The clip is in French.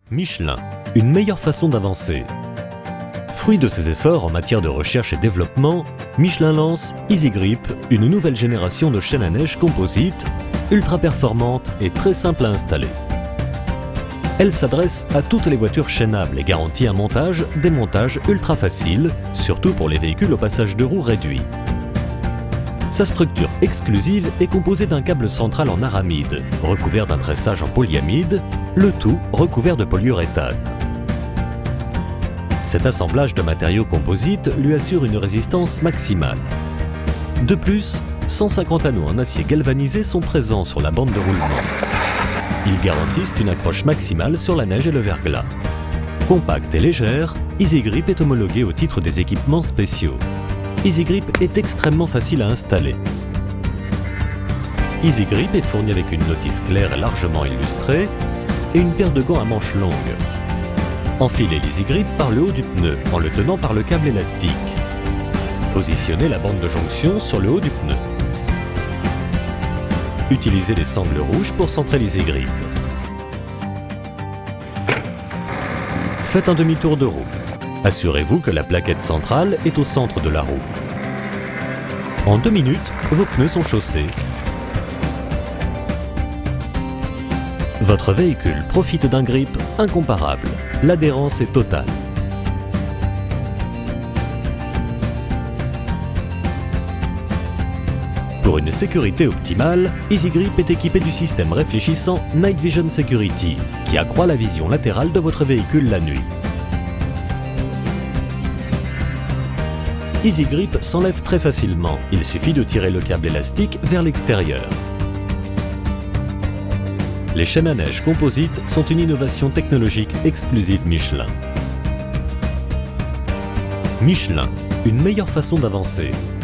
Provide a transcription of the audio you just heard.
Michelin, une meilleure façon d'avancer. Fruit de ses efforts en matière de recherche et développement, Michelin lance EasyGrip, une nouvelle génération de chaînes à neige composite, ultra performante et très simple à installer. Elle s'adresse à toutes les voitures chaînables et garantit un montage-démontage ultra facile, surtout pour les véhicules au passage de roues réduit. Sa structure exclusive est composée d'un câble central en aramide, recouvert d'un tressage en polyamide, le tout recouvert de polyuréthane. Cet assemblage de matériaux composites lui assure une résistance maximale. De plus, 150 anneaux en acier galvanisé sont présents sur la bande de roulement. Ils garantissent une accroche maximale sur la neige et le verglas. Compacte et légère, EasyGrip est homologué au titre des équipements spéciaux. EasyGrip est extrêmement facile à installer. EasyGrip est fourni avec une notice claire et largement illustrée et une paire de gants à manches longues. Enfilez l'EasyGrip par le haut du pneu en le tenant par le câble élastique. Positionnez la bande de jonction sur le haut du pneu. Utilisez les sangles rouges pour centrer l'EasyGrip. Faites un demi-tour de roue. Assurez-vous que la plaquette centrale est au centre de la roue. En 2 minutes, vos pneus sont chaussés. Votre véhicule profite d'un grip incomparable. L'adhérence est totale. Pour une sécurité optimale, EasyGrip est équipé du système réfléchissant Night Vision Security, qui accroît la vision latérale de votre véhicule la nuit. EasyGrip s'enlève très facilement, il suffit de tirer le câble élastique vers l'extérieur. Les chaînes à neige composites sont une innovation technologique exclusive Michelin. Michelin, une meilleure façon d'avancer.